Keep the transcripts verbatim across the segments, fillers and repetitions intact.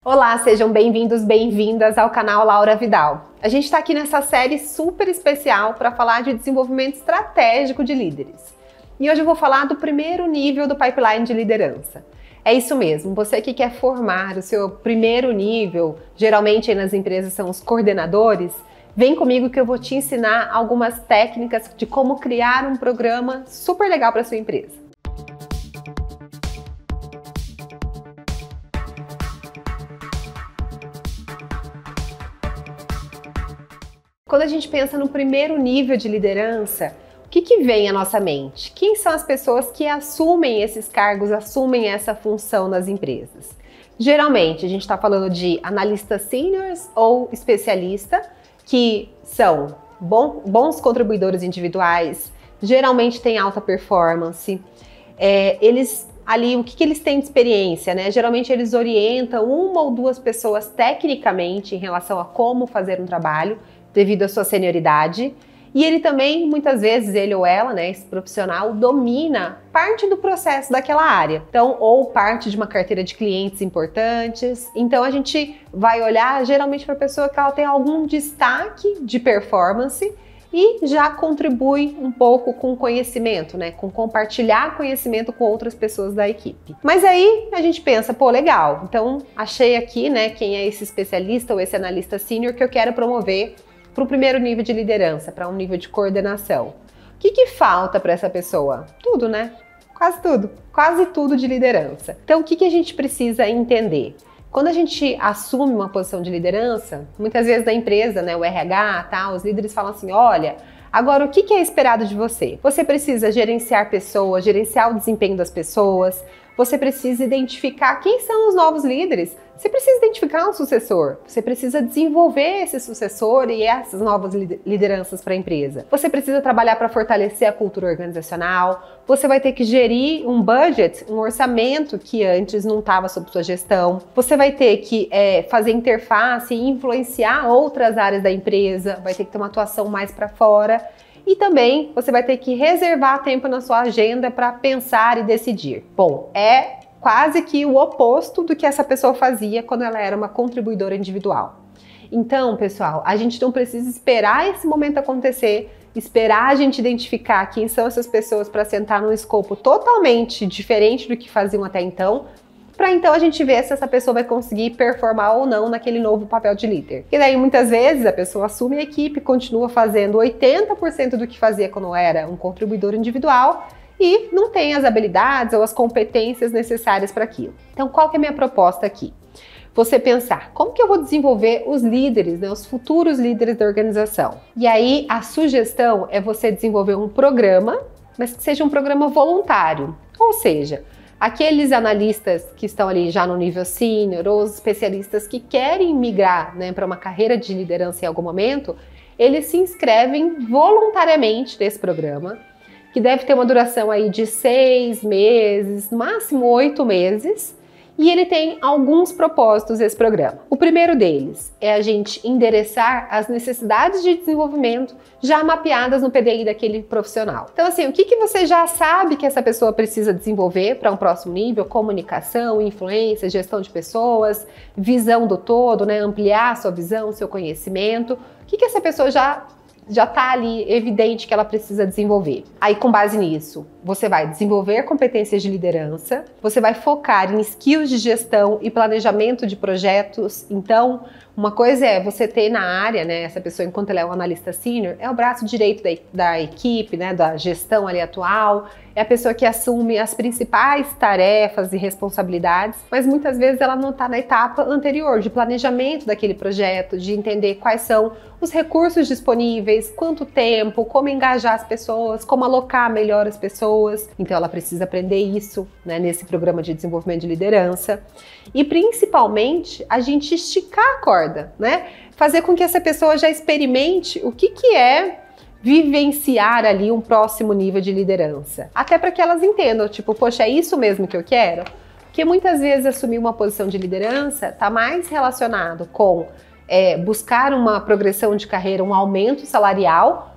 Olá, sejam bem-vindos, bem-vindas ao canal Laura Vidal. A gente está aqui nessa série super especial para falar de desenvolvimento estratégico de líderes. E hoje eu vou falar do primeiro nível do pipeline de liderança. É isso mesmo, você que quer formar o seu primeiro nível, geralmente aí nas empresas são os coordenadores, vem comigo que eu vou te ensinar algumas técnicas de como criar um programa super legal para sua empresa. Quando a gente pensa no primeiro nível de liderança, o que, que vem à nossa mente? Quem são as pessoas que assumem esses cargos, assumem essa função nas empresas? Geralmente, a gente está falando de analistas seniors ou especialista, que são bom, bons contribuidores individuais, geralmente têm alta performance, é, eles ali, o que, que eles têm de experiência, né? Geralmente eles orientam uma ou duas pessoas tecnicamente em relação a como fazer um trabalho, devido à sua senioridade, e ele também, muitas vezes, ele ou ela, né, esse profissional, domina parte do processo daquela área, então, ou parte de uma carteira de clientes importantes. Então a gente vai olhar geralmente para a pessoa que ela tem algum destaque de performance e já contribui um pouco com conhecimento, né, com compartilhar conhecimento com outras pessoas da equipe. Mas aí a gente pensa, pô, legal, então achei aqui, né, quem é esse especialista ou esse analista sênior que eu quero promover para o primeiro nível de liderança, para um nível de coordenação. O que, que falta para essa pessoa? Tudo, né? Quase tudo. Quase tudo de liderança. Então, o que, que a gente precisa entender? Quando a gente assume uma posição de liderança, muitas vezes da empresa, né, o R H, tá, os líderes falam assim, olha, agora o que, que é esperado de você? Você precisa gerenciar pessoas, gerenciar o desempenho das pessoas, você precisa identificar quem são os novos líderes, você precisa identificar um sucessor, você precisa desenvolver esse sucessor e essas novas lideranças para a empresa. Você precisa trabalhar para fortalecer a cultura organizacional, você vai ter que gerir um budget, um orçamento que antes não estava sob sua gestão, você vai ter que é, fazer interface e influenciar outras áreas da empresa, vai ter que ter uma atuação mais para fora. E também você vai ter que reservar tempo na sua agenda para pensar e decidir. Bom, é quase que o oposto do que essa pessoa fazia quando ela era uma contribuidora individual. Então, pessoal, a gente não precisa esperar esse momento acontecer, esperar a gente identificar quem são essas pessoas para sentar num escopo totalmente diferente do que faziam até então, para então a gente ver se essa pessoa vai conseguir performar ou não naquele novo papel de líder. E daí muitas vezes a pessoa assume a equipe, continua fazendo oitenta por cento do que fazia quando era um contribuidor individual e não tem as habilidades ou as competências necessárias para aquilo. Então qual que é a minha proposta aqui? Você pensar, como que eu vou desenvolver os líderes, né, os futuros líderes da organização? E aí a sugestão é você desenvolver um programa, mas que seja um programa voluntário, ou seja, aqueles analistas que estão ali já no nível sênior ou os especialistas que querem migrar, né, para uma carreira de liderança em algum momento, eles se inscrevem voluntariamente nesse programa, que deve ter uma duração aí de seis meses, no máximo oito meses, e ele tem alguns propósitos esse programa. O primeiro deles é a gente endereçar as necessidades de desenvolvimento já mapeadas no P D I daquele profissional. Então assim, o que, que você já sabe que essa pessoa precisa desenvolver para um próximo nível? Comunicação, influência, gestão de pessoas, visão do todo, né? Ampliar a sua visão, seu conhecimento. O que, que essa pessoa já já está ali evidente que ela precisa desenvolver. Aí, com base nisso, você vai desenvolver competências de liderança, você vai focar em skills de gestão e planejamento de projetos. Então, uma coisa é você ter na área, né, essa pessoa, enquanto ela é um analista sênior, é o braço direito da, da equipe, né, da gestão ali atual, é a pessoa que assume as principais tarefas e responsabilidades, mas muitas vezes ela não está na etapa anterior, de planejamento daquele projeto, de entender quais são os recursos disponíveis, quanto tempo, como engajar as pessoas, como alocar melhor as pessoas. Então ela precisa aprender isso, né, nesse programa de desenvolvimento de liderança. E principalmente a gente esticar a corda, né? Fazer com que essa pessoa já experimente o que, que é vivenciar ali um próximo nível de liderança. Até para que elas entendam, tipo, poxa, é isso mesmo que eu quero? Porque muitas vezes assumir uma posição de liderança está mais relacionado com é, buscar uma progressão de carreira, um aumento salarial,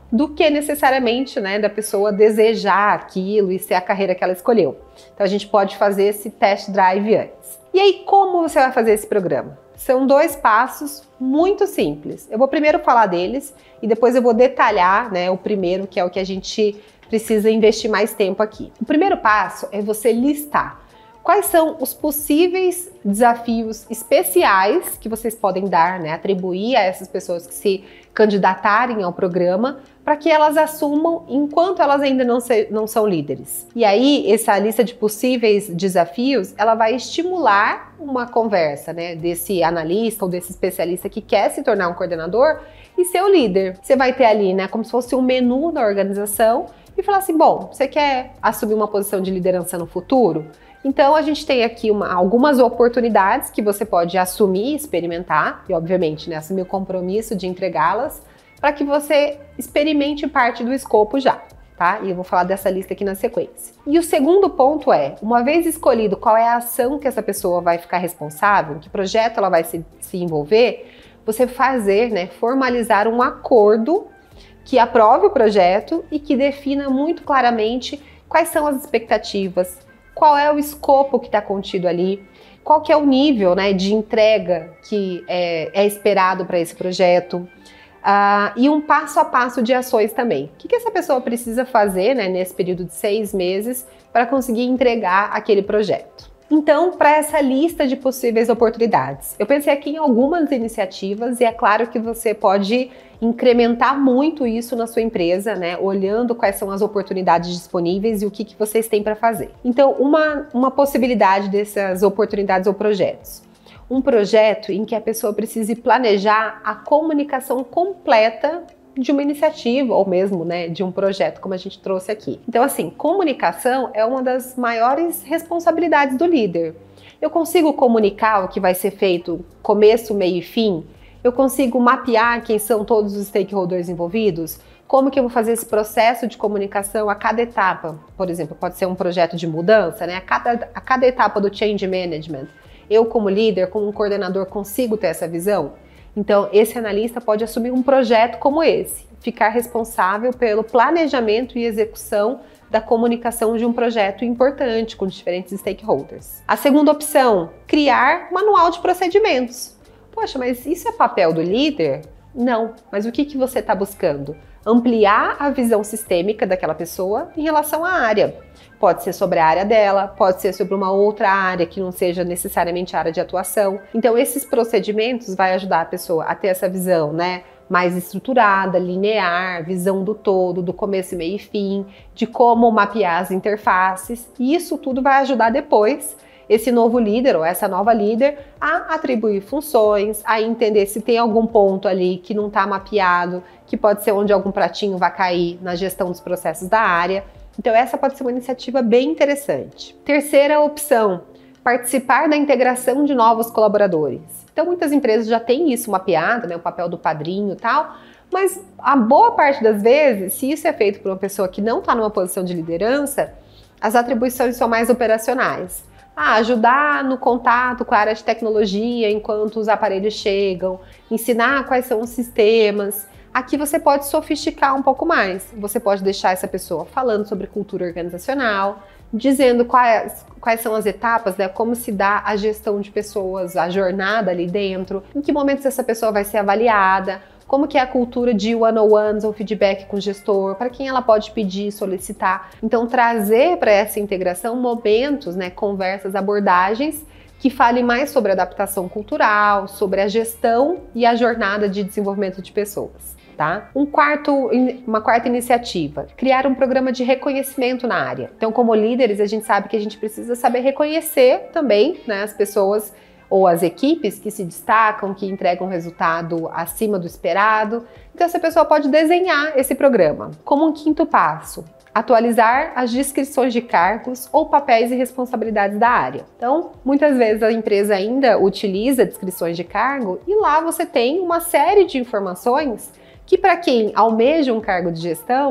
do que necessariamente, né, da pessoa desejar aquilo e ser a carreira que ela escolheu. Então a gente pode fazer esse test drive antes. E aí, como você vai fazer esse programa? São dois passos muito simples. Eu vou primeiro falar deles e depois eu vou detalhar, né, o primeiro, que é o que a gente precisa investir mais tempo aqui. O primeiro passo é você listar quais são os possíveis desafios especiais que vocês podem dar, né, atribuir a essas pessoas que se candidatarem ao programa, para que elas assumam enquanto elas ainda não, se, não são líderes. E aí, essa lista de possíveis desafios, ela vai estimular uma conversa, né, desse analista ou desse especialista que quer se tornar um coordenador e ser o líder. Você vai ter ali, né, como se fosse um menu da organização e falar assim, bom, você quer assumir uma posição de liderança no futuro? Então a gente tem aqui uma, algumas oportunidades que você pode assumir, experimentar e obviamente, né, assumir o compromisso de entregá-las para que você experimente parte do escopo já, tá? E eu vou falar dessa lista aqui na sequência. E o segundo ponto é, uma vez escolhido qual é a ação que essa pessoa vai ficar responsável, que projeto ela vai se, se envolver, você fazer, né, formalizar um acordo que aprove o projeto e que defina muito claramente quais são as expectativas, qual é o escopo que está contido ali, qual que é o nível, né, de entrega que é, é esperado para esse projeto, uh, e um passo a passo de ações também. O que, que essa pessoa precisa fazer, né, nesse período de seis meses para conseguir entregar aquele projeto. Então, para essa lista de possíveis oportunidades, eu pensei aqui em algumas iniciativas e é claro que você pode incrementar muito isso na sua empresa, né? Olhando quais são as oportunidades disponíveis e o que, que vocês têm para fazer. Então, uma, uma possibilidade dessas oportunidades ou projetos. Um projeto em que a pessoa precise planejar a comunicação completa de uma iniciativa ou mesmo, né, de um projeto, como a gente trouxe aqui. Então, assim, comunicação é uma das maiores responsabilidades do líder. Eu consigo comunicar o que vai ser feito começo, meio e fim? Eu consigo mapear quem são todos os stakeholders envolvidos? Como que eu vou fazer esse processo de comunicação a cada etapa? Por exemplo, pode ser um projeto de mudança, né? A cada, a cada etapa do change management. Eu, como líder, como um coordenador, consigo ter essa visão? Então, esse analista pode assumir um projeto como esse, ficar responsável pelo planejamento e execução da comunicação de um projeto importante com diferentes stakeholders. A segunda opção, criar manual de procedimentos. Poxa, mas isso é papel do líder? Não, mas o que, que você está buscando? Ampliar a visão sistêmica daquela pessoa em relação à área. Pode ser sobre a área dela, pode ser sobre uma outra área que não seja necessariamente a área de atuação. Então, esses procedimentos vai ajudar a pessoa a ter essa visão, né, mais estruturada, linear, visão do todo, do começo, meio e fim, de como mapear as interfaces. E isso tudo vai ajudar depois esse novo líder ou essa nova líder a atribuir funções, a entender se tem algum ponto ali que não está mapeado, que pode ser onde algum pratinho vai cair na gestão dos processos da área. Então essa pode ser uma iniciativa bem interessante. Terceira opção, participar da integração de novos colaboradores. Então muitas empresas já têm isso mapeado, né, o papel do padrinho e tal, mas a boa parte das vezes, se isso é feito por uma pessoa que não está numa posição de liderança, as atribuições são mais operacionais. Ah, ajudar no contato com a área de tecnologia enquanto os aparelhos chegam, ensinar quais são os sistemas. Aqui você pode sofisticar um pouco mais. Você pode deixar essa pessoa falando sobre cultura organizacional, dizendo quais, quais são as etapas, né, como se dá a gestão de pessoas, a jornada ali dentro, em que momentos essa pessoa vai ser avaliada, como que é a cultura de one-on-ones ou feedback com o gestor, para quem ela pode pedir, solicitar. Então, trazer para essa integração momentos, né, conversas, abordagens que falem mais sobre adaptação cultural, sobre a gestão e a jornada de desenvolvimento de pessoas. Tá? Um quarto, uma quarta iniciativa, criar um programa de reconhecimento na área. Então, como líderes, a gente sabe que a gente precisa saber reconhecer também, né, as pessoas ou as equipes que se destacam, que entregam resultado acima do esperado. Então, essa pessoa pode desenhar esse programa. Como um quinto passo, atualizar as descrições de cargos ou papéis e responsabilidades da área. Então, muitas vezes a empresa ainda utiliza descrições de cargo e lá você tem uma série de informações que, para quem almeja um cargo de gestão,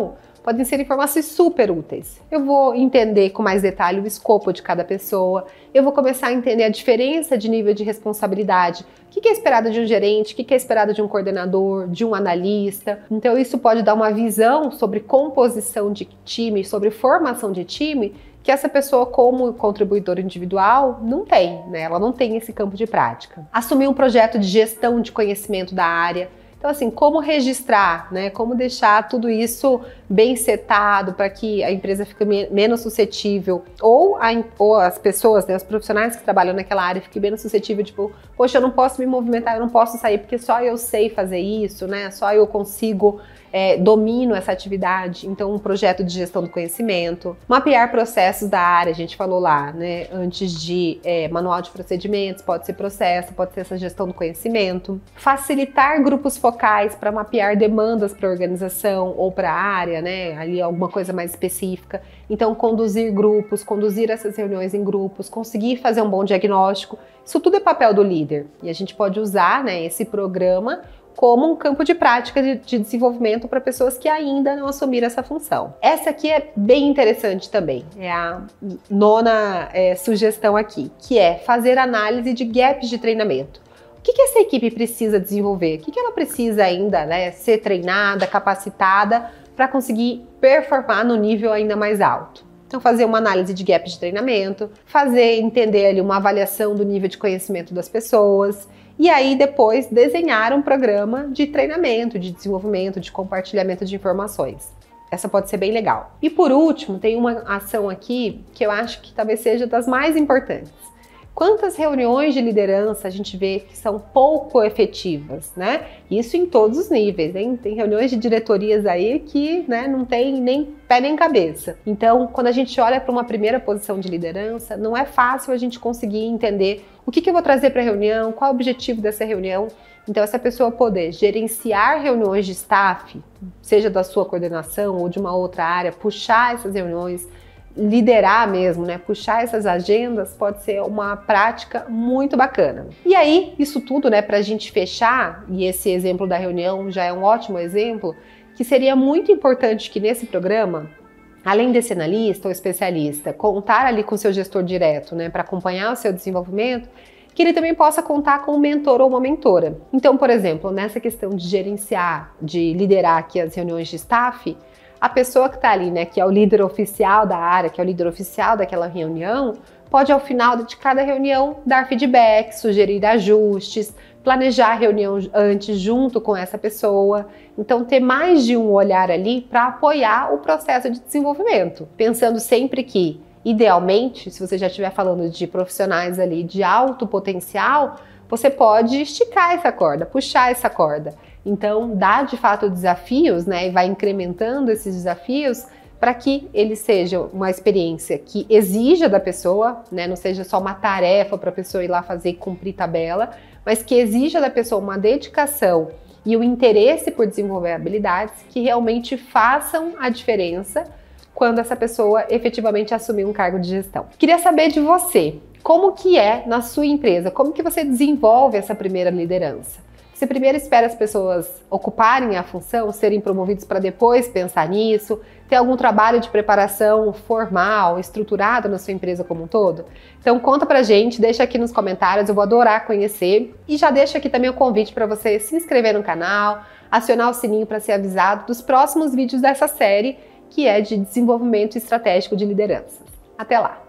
podem ser informações super úteis. Eu vou entender com mais detalhe o escopo de cada pessoa, eu vou começar a entender a diferença de nível de responsabilidade, o que é esperado de um gerente, o que é esperado de um coordenador, de um analista. Então isso pode dar uma visão sobre composição de time, sobre formação de time, que essa pessoa, como contribuidor individual, não tem, né? Ela não tem esse campo de prática. Assumir um projeto de gestão de conhecimento da área. Então, assim, como registrar, né? Como deixar tudo isso bem setado para que a empresa fique me menos suscetível, ou, a, ou as pessoas, né, os profissionais que trabalham naquela área fiquem menos suscetíveis, tipo, poxa, eu não posso me movimentar, eu não posso sair porque só eu sei fazer isso, né? Só eu consigo, é, domino essa atividade. Então, um projeto de gestão do conhecimento. Mapear processos da área, a gente falou lá, né? Antes de é, manual de procedimentos, pode ser processo, pode ser essa gestão do conhecimento. Facilitar grupos focais para mapear demandas para a organização ou para a área, né? Ali alguma coisa mais específica. Então, conduzir grupos, conduzir essas reuniões em grupos, conseguir fazer um bom diagnóstico. Isso tudo é papel do líder. E a gente pode usar, né, esse programa como um campo de prática de, de desenvolvimento para pessoas que ainda não assumiram essa função. Essa aqui é bem interessante também, é a nona é, sugestão aqui, que é fazer análise de gaps de treinamento. O que, que essa equipe precisa desenvolver? O que, que ela precisa ainda, né, ser treinada, capacitada para conseguir performar no nível ainda mais alto? Então, fazer uma análise de gap de treinamento, fazer, entender ali uma avaliação do nível de conhecimento das pessoas, e aí depois desenhar um programa de treinamento, de desenvolvimento, de compartilhamento de informações. Essa pode ser bem legal. E por último, tem uma ação aqui que eu acho que talvez seja das mais importantes. Quantas reuniões de liderança a gente vê que são pouco efetivas, né? Isso em todos os níveis, hein? Tem reuniões de diretorias aí que, né, não tem nem pé nem cabeça. Então, quando a gente olha para uma primeira posição de liderança, não é fácil a gente conseguir entender o que, que eu vou trazer para a reunião, qual é o objetivo dessa reunião. Então, essa pessoa poder gerenciar reuniões de staff, seja da sua coordenação ou de uma outra área, puxar essas reuniões, liderar mesmo, né? Puxar essas agendas pode ser uma prática muito bacana. E aí, isso tudo, né, pra gente fechar, e esse exemplo da reunião já é um ótimo exemplo, que seria muito importante que nesse programa, além desse analista ou especialista, contar ali com o seu gestor direto, né, para acompanhar o seu desenvolvimento, que ele também possa contar com um mentor ou uma mentora. Então, por exemplo, nessa questão de gerenciar, de liderar aqui as reuniões de staff, a pessoa que está ali, né, que é o líder oficial da área, que é o líder oficial daquela reunião, pode ao final de cada reunião dar feedback, sugerir ajustes, planejar a reunião antes junto com essa pessoa. Então ter mais de um olhar ali para apoiar o processo de desenvolvimento. Pensando sempre que, idealmente, se você já estiver falando de profissionais ali de alto potencial, você pode esticar essa corda, puxar essa corda. Então, dá de fato desafios, né, e vai incrementando esses desafios para que ele seja uma experiência que exija da pessoa, né, não seja só uma tarefa para a pessoa ir lá fazer e cumprir tabela, mas que exija da pessoa uma dedicação e o interesse por desenvolver habilidades que realmente façam a diferença quando essa pessoa efetivamente assumir um cargo de gestão. Queria saber de você, como que é na sua empresa, como que você desenvolve essa primeira liderança? Você primeiro espera as pessoas ocuparem a função, serem promovidos para depois pensar nisso? Tem algum trabalho de preparação formal, estruturado na sua empresa como um todo? Então conta pra gente, deixa aqui nos comentários, eu vou adorar conhecer. E já deixa aqui também o convite para você se inscrever no canal, acionar o sininho para ser avisado dos próximos vídeos dessa série, que é de desenvolvimento estratégico de lideranças. Até lá!